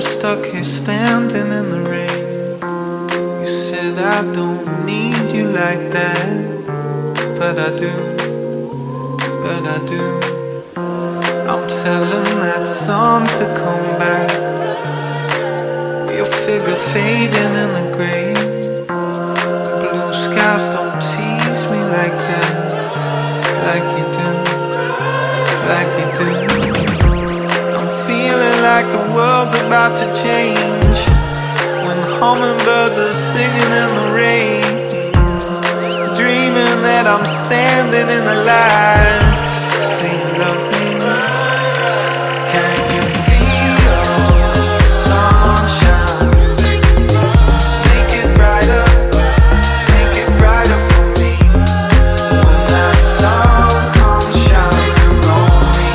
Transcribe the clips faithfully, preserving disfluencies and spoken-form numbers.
stuck here standing in the rain. You said I don't need you like that, but I do, but I do. I'm telling that sun to come back, your figure fading in the gray. Blue skies don't tease me like that, like you do, like you do. I'm feeling like the world's about to change when hummingbirds are singing in the rain. Dreaming that I'm standing in the light. Do you love me? Can you feel the sunshine? Make it brighter, make it brighter for me. When that sun comes shining on me.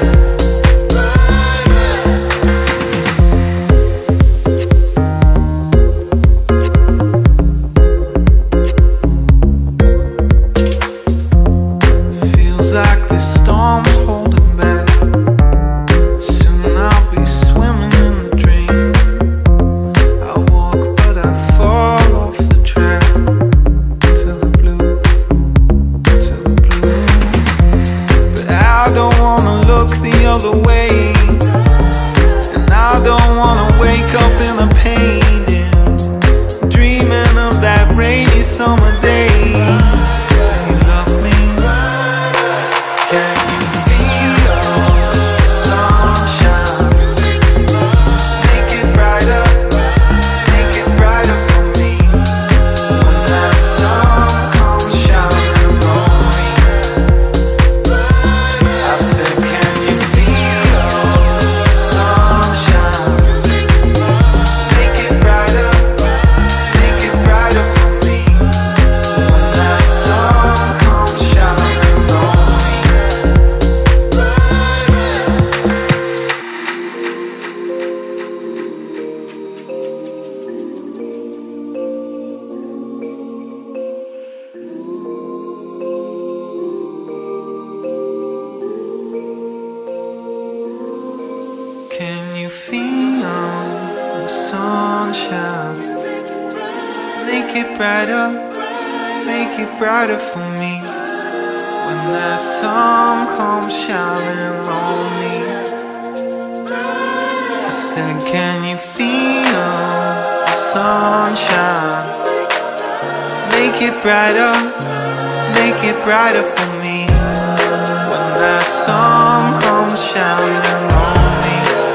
Feels like this storm's holding back. Soon I'll be swimming in the dream. I walk but I fall off the track to the blue, to the blue. But I don't wanna look the other way, and I don't wanna wake up in the pain, dreaming of that rainy summer day. Do you love me? Can you feel the sunshine? Make it brighter, make it brighter for me. When that sun comes shining on me. I said, can you feel the sunshine? Make it brighter, make it brighter for me. When that sun comes shining on me. Can you feel the sunshine? Make it brighter, make it brighter for me. When that sun comes shining on me. I said, can you feel the sunshine? Make it brighter, make it brighter for me. When that sun comes shining on me.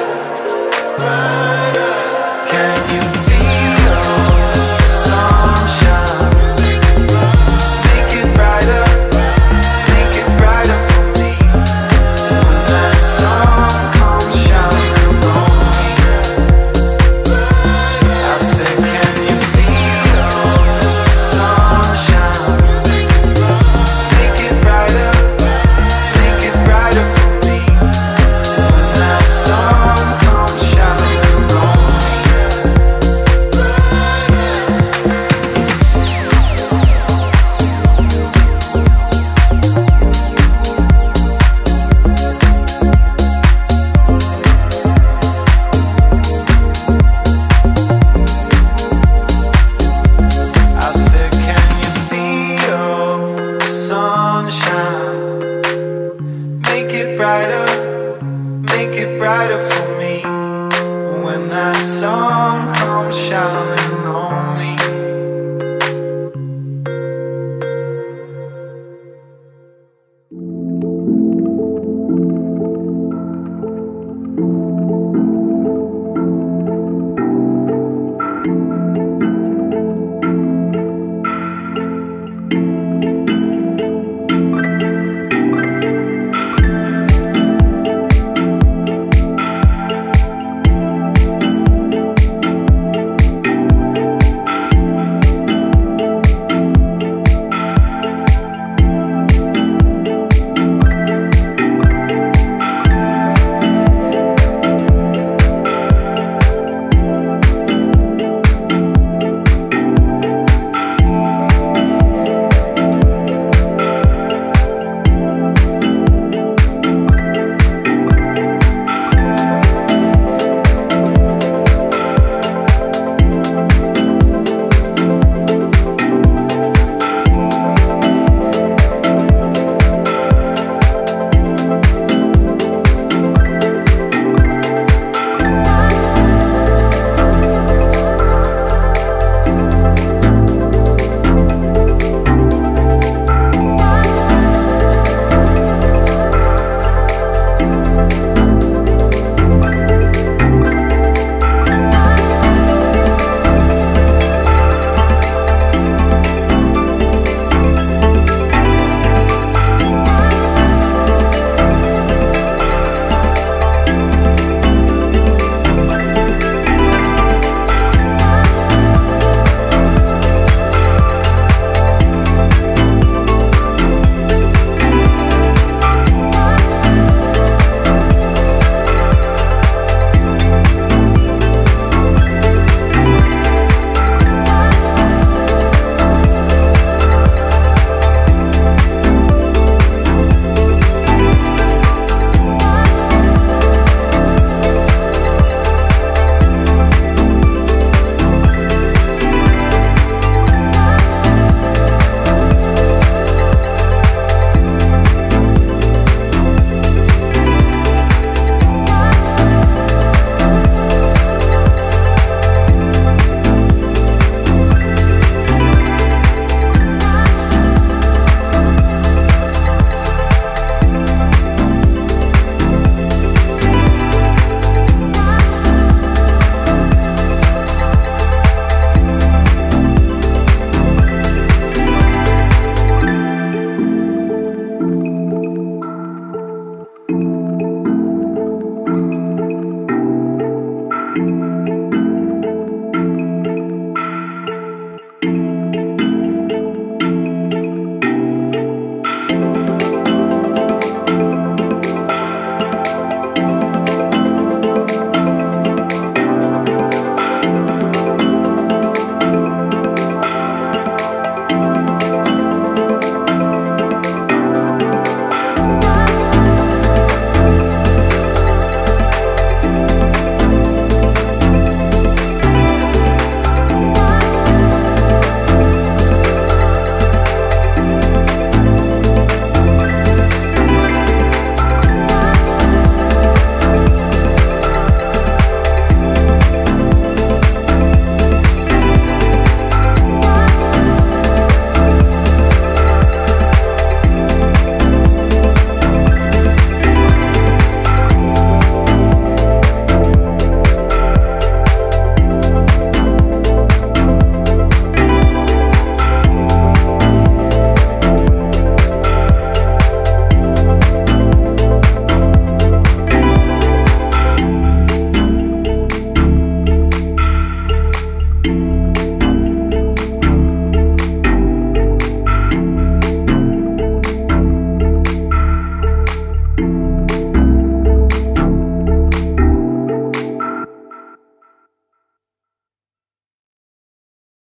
Can you feel the sunshine? Make it brighter, make it brighter for me. When that sun comes shining on me. I said, can you feel the sunshine? Make it brighter, make it brighter for me. When that sun comes shining on me. I said, can you feel the sunshine? Make it brighter, make it brighter for me. When that sun comes shining on me.